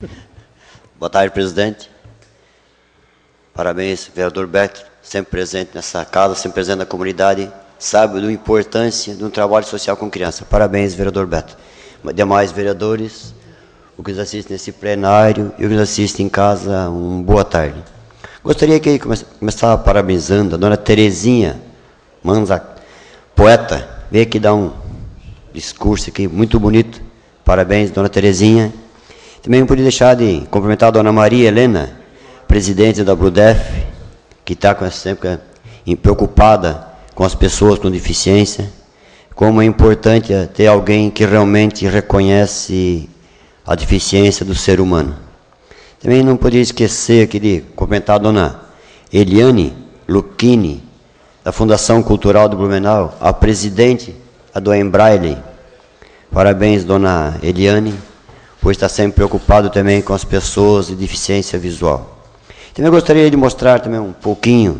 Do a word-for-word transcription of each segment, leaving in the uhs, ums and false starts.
Boa tarde, presidente. Parabéns, vereador Beto, sempre presente nessa casa, sempre presente na comunidade, sabe da importância de um trabalho social com criança. Parabéns, vereador Beto. Demais vereadores, o que nos assistem nesse plenário e o que nos assistem em casa, uma boa tarde. Gostaria que come começar parabenizando a dona Terezinha Manza, poeta, veio aqui dar um discurso aqui muito bonito. Parabéns, dona Terezinha. Também não podia deixar de cumprimentar a dona Maria Helena, presidente da Brudef, que está sempre preocupada com as pessoas com deficiência, como é importante ter alguém que realmente reconhece a deficiência do ser humano. Também não podia esquecer aqui de cumprimentar a dona Eliane Lucchini, da Fundação Cultural do Blumenau, a presidente, a do Embraille. Parabéns, dona Eliane, por estar sempre preocupado também com as pessoas de deficiência visual. Também gostaria de mostrar também um pouquinho,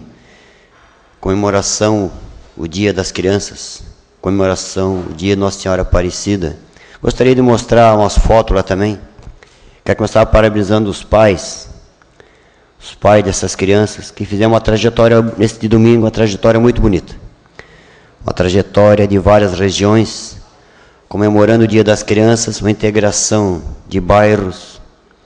comemoração, o Dia das Crianças, comemoração, o Dia Nossa Senhora Aparecida. Gostaria de mostrar umas fotos lá também. Quero começar parabenizando os pais, os pais dessas crianças, que fizeram uma trajetória, nesse domingo, uma trajetória muito bonita. Uma trajetória de várias regiões, comemorando o Dia das Crianças, uma integração de bairros,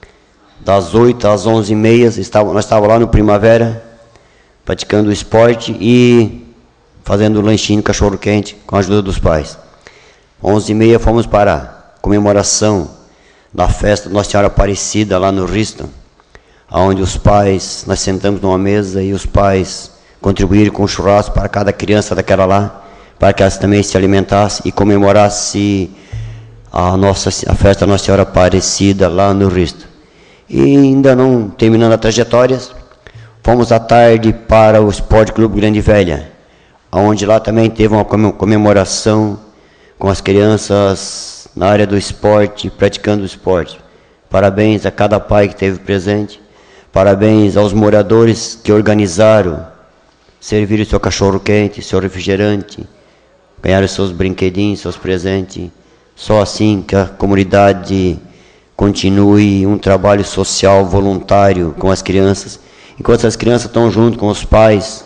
das oito às onze e meia, nós estávamos lá no Primavera, praticando o esporte e fazendo lanchinho, cachorro-quente, com a ajuda dos pais. onze e meia fomos para a comemoração da festa Nossa Senhora Aparecida, lá no Riston, onde os pais, nós sentamos numa mesa e os pais contribuíram com o churrasco para cada criança daquela lá, para que elas também se alimentassem e comemorassem a, nossa, a festa Nossa Senhora Aparecida lá no Riston. E ainda não terminando a trajetória, fomos à tarde para o Esporte Clube Grande Velha, onde lá também teve uma comemoração com as crianças na área do esporte, praticando o esporte. Parabéns a cada pai que esteve presente, parabéns aos moradores que organizaram, serviram seu cachorro-quente, seu refrigerante, ganharam seus brinquedinhos, seus presentes. Só assim que a comunidade continue um trabalho social voluntário com as crianças. Enquanto as crianças estão junto com os pais,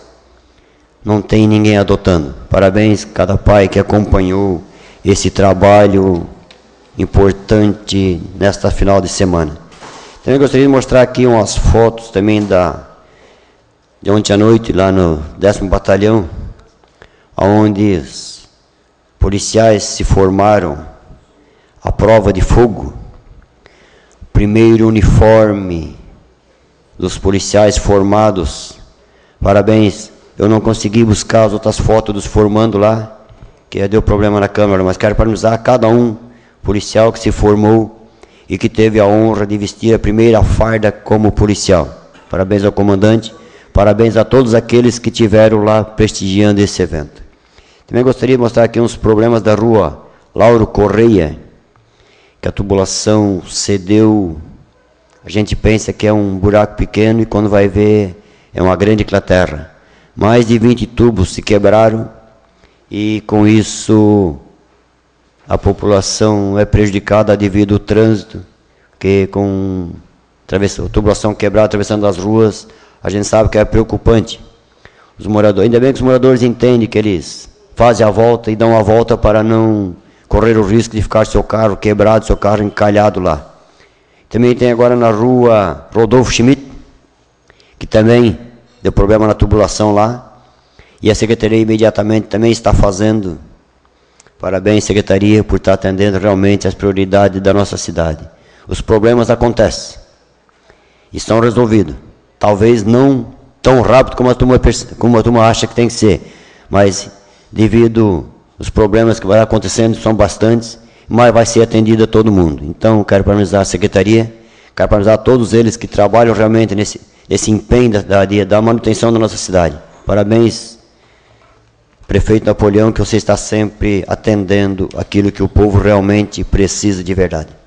não tem ninguém adotando. Parabéns a cada pai que acompanhou esse trabalho importante nesta final de semana. Também gostaria de mostrar aqui umas fotos também da, de ontem à noite, lá no décimo Batalhão, onde os policiais se formaram a prova de fogo. Primeiro uniforme dos policiais formados. Parabéns. Eu não consegui buscar as outras fotos dos formando lá, que deu problema na câmera, mas quero parabenizar cada um policial que se formou e que teve a honra de vestir a primeira farda como policial. Parabéns ao comandante, parabéns a todos aqueles que tiveram lá prestigiando esse evento. Também gostaria de mostrar aqui uns problemas da rua Lauro Correia, que a tubulação cedeu. A gente pensa que é um buraco pequeno e quando vai ver é uma grande cratera. Mais de vinte tubos se quebraram e com isso a população é prejudicada devido ao trânsito, que com a tubulação quebrada, atravessando as ruas, a gente sabe que é preocupante. Os moradores, ainda bem que os moradores entendem que eles fazem a volta e dão a volta para não correr o risco de ficar seu carro quebrado, seu carro encalhado lá. Também tem agora na rua Rodolfo Schmidt, que também deu problema na tubulação lá, e a Secretaria imediatamente também está fazendo. Parabéns, Secretaria, por estar atendendo realmente as prioridades da nossa cidade. Os problemas acontecem e são resolvidos. Talvez não tão rápido como a turma, como a turma acha que tem que ser, mas devido aos problemas que vai acontecendo, são bastantes, mas vai ser atendido a todo mundo. Então, quero parabenizar a Secretaria, quero parabenizar a todos eles que trabalham realmente nesse, nesse empenho da, da, da manutenção da nossa cidade. Parabéns, Prefeito Napoleão, que você está sempre atendendo aquilo que o povo realmente precisa de verdade.